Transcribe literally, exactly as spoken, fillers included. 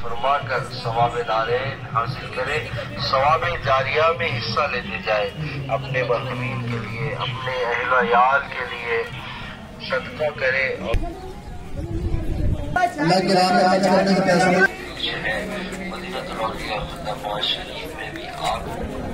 फरमा कर सवाब दारेन हासिल करे, सवाब जारिया में हिस्सा लेते जाए, अपने मरहूमीन के लिए, अपने अहल याल के लिए सदका करे। और मदीनतुल औलिया खुदा शरीफ में भी आप